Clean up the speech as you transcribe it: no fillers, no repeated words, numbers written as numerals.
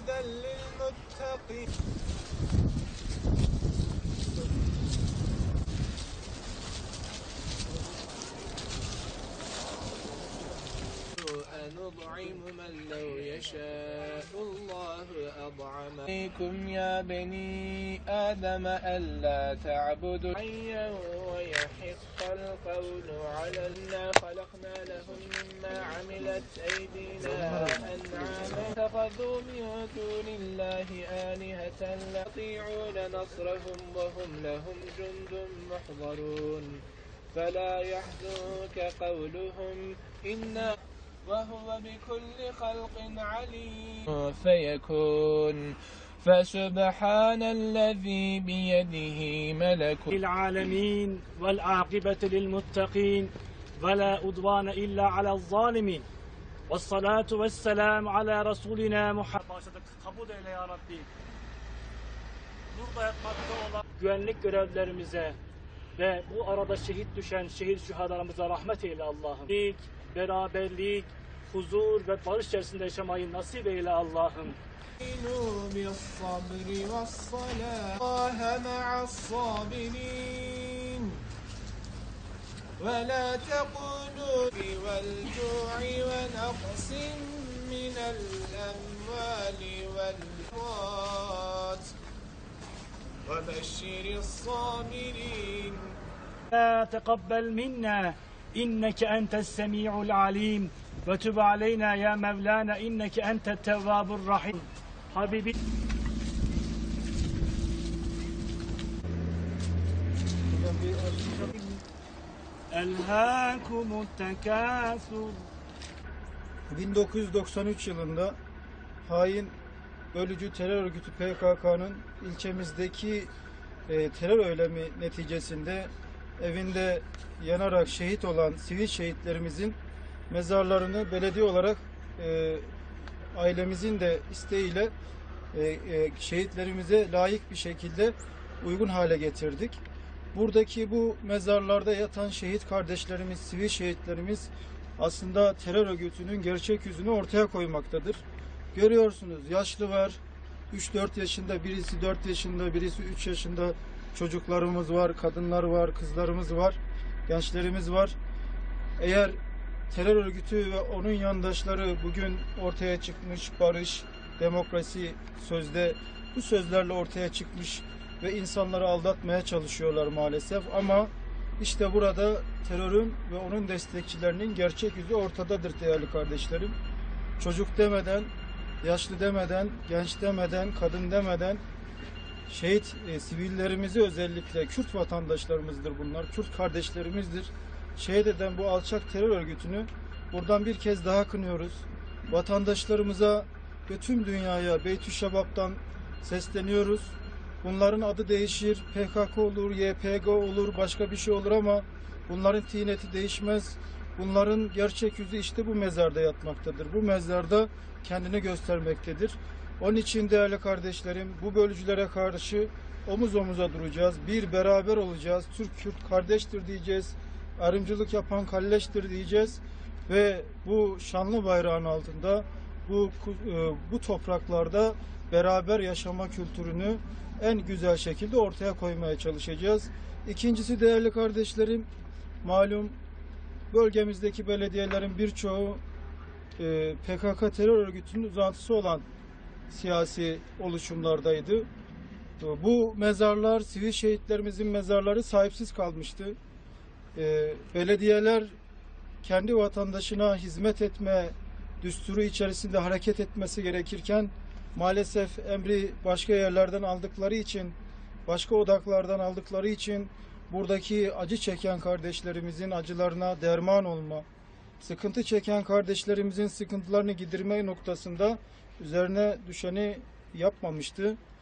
هدى للمتقين نطعم من لو يشاء الله أطعمه عليكم يا بني آدم ألا تعبدوا حيا ويحق القول على إنا خلقنا لهم مما عملت أيدينا أنعاما اتخذوا من دون الله آلهة لا يطيعون نصرهم وهم لهم جند محضرون فلا يحزنك قولهم إنا وهو بكل خلق عليم فيكون فسبحان الذي بيده ملكوت العالمين والعاقبة للمتقين ولا عدوان إلا على الظالمين والصلاة والسلام على Resulina Muhammed. Başladık. Kabul eyle ya Rabbi. Burada yapmakta olan güvenlik görevlilerimize ve bu arada şehit düşen şehit şühadalarımıza rahmet eyle Allah'ım. Beraberlik, huzur ve barış içerisinde yaşamayı nasip eyle Allah'ım. بالصبر والصلاة الله مع الصابرين ولا تقولوا والجوع ونقص من الأموال والأنفس وبشر الصابرين تقبل منا إنك أنت السميع العليم وتب علينا يا مولانا إنك أنت التواب الرحيم حبيبي ألهاكم التكاثر 1993 yılında hain bölücü terör örgütü PKK'nın ilçemizdeki terör eylemi neticesinde evinde yanarak şehit olan sivil şehitlerimizin mezarlarını belediye olarak ailemizin de isteğiyle şehitlerimize layık bir şekilde uygun hale getirdik. Buradaki bu mezarlarda yatan şehit kardeşlerimiz, sivil şehitlerimiz aslında terör örgütünün gerçek yüzünü ortaya koymaktadır. Görüyorsunuz, yaşlı var, 3-4 yaşında, birisi 4 yaşında, birisi 3 yaşında çocuklarımız var, kadınlar var, kızlarımız var, gençlerimiz var. Eğer terör örgütü ve onun yandaşları bugün ortaya çıkmış barış, demokrasi sözde bu sözlerle ortaya çıkmış ve insanları aldatmaya çalışıyorlar maalesef. Ama işte burada terörün ve onun destekçilerinin gerçek yüzü ortadadır değerli kardeşlerim. Çocuk demeden, yaşlı demeden, genç demeden, kadın demeden şehit sivillerimizi, özellikle Kürt vatandaşlarımızdır bunlar, Kürt kardeşlerimizdir. Şehit eden bu alçak terör örgütünü buradan bir kez daha kınıyoruz. Vatandaşlarımıza ve tüm dünyaya Beytüşşebap'tan sesleniyoruz. Bunların adı değişir, PKK olur, YPG olur, başka bir şey olur ama bunların tineti değişmez. Bunların gerçek yüzü işte bu mezarda yatmaktadır. Bu mezarda kendini göstermektedir. Onun için değerli kardeşlerim, bu bölücülere karşı omuz omuza duracağız. Bir beraber olacağız. Türk-Kürt kardeştir diyeceğiz. Ayrımcılık yapan kalleştir diyeceğiz. Ve bu şanlı bayrağın altında, bu topraklarda beraber yaşama kültürünü en güzel şekilde ortaya koymaya çalışacağız. İkincisi değerli kardeşlerim, malum bölgemizdeki belediyelerin birçoğu PKK terör örgütünün uzantısı olan siyasi oluşumlardaydı. Bu mezarlar, sivil şehitlerimizin mezarları sahipsiz kalmıştı. Belediyeler kendi vatandaşına hizmet etme düsturu içerisinde hareket etmesi gerekirken maalesef emri başka yerlerden aldıkları için, başka odaklardan aldıkları için buradaki acı çeken kardeşlerimizin acılarına derman olma, sıkıntı çeken kardeşlerimizin sıkıntılarını giderme noktasında üzerine düşeni yapmamıştı.